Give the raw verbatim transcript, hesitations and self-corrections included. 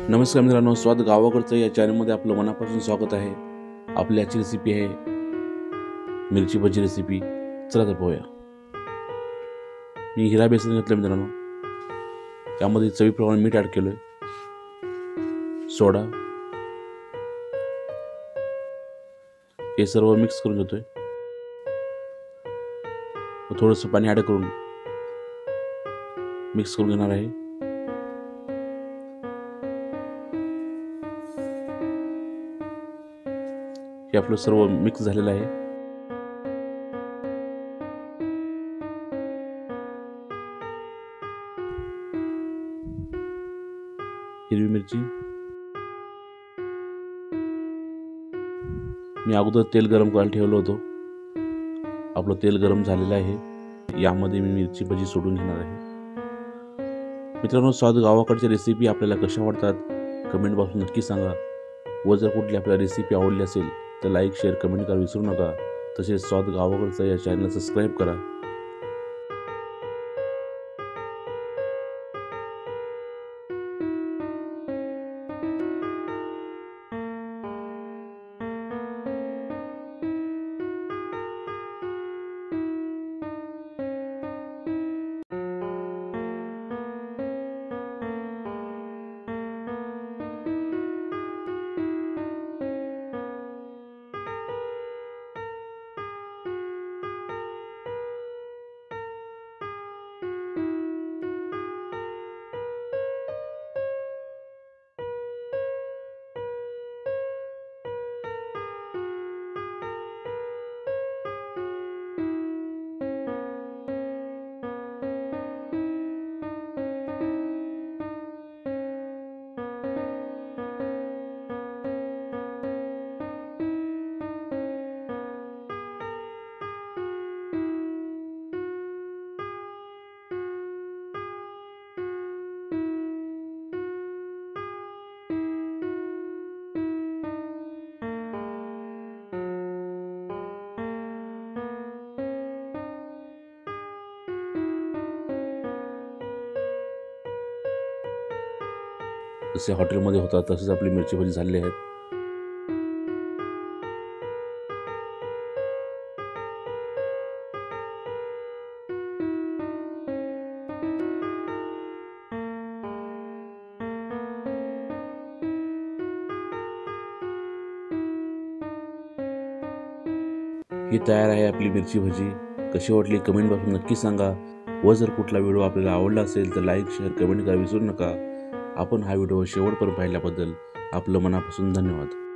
नमस्कार मित्रांनो, स्वाद गावाकडचं या चॅनलमध्ये आपलं मनापासून स्वागत आहे। आपली आजची रेसिपी आहे मिरची भजी रेसिपी। चला तर पाहूया। मी हिरा बेसन घेतलं मित्रांनो, यामध्ये चवीप्रमाणे मीठ ॲड केलं, सोडा, हे सर्व मिक्स करून घेतोय। थोडंसं पाणी ॲड करून मिक्स करून घेणार आहे। हे आपलं सर्व मिक्स झालेलं आहे। हिरवी मिरची मी अगोदर तेल गरम करायला ठेवलं होतं। आपलं तेल गरम झालेलं आहे। यामध्ये मी मिरची भजी सोडून घेणार आहे। मित्रांनो, स्वाद गावाकडच्या रेसिपी आपल्याला कशा वाटतात कमेंट बॉक्समध्ये नक्की सांगा। व जर कुठली आपल्याला रेसिपी आवडली असेल तर लाईक शेअर कमेंट करायला विसरू नका। तसेच स्वाद गावाकडचा या चॅनलला सबस्क्राईब करा। जसे हॉटेलमध्ये होतात तसेच आपली मिरची भजी झालेली आहेत। ही तयार आहे आपली मिरची भजी। कशी वाटली कमेंट बॉक्समध्ये नक्की सांगा। व जर कुठला व्हिडिओ आपल्याला आवडला असेल तर लाईक शेअर कमेंट करायला विसरू नका। आपण हा व्हिडिओ शेवटपर्यंत पाहिल्याबद्दल आपलं मनापासून धन्यवाद।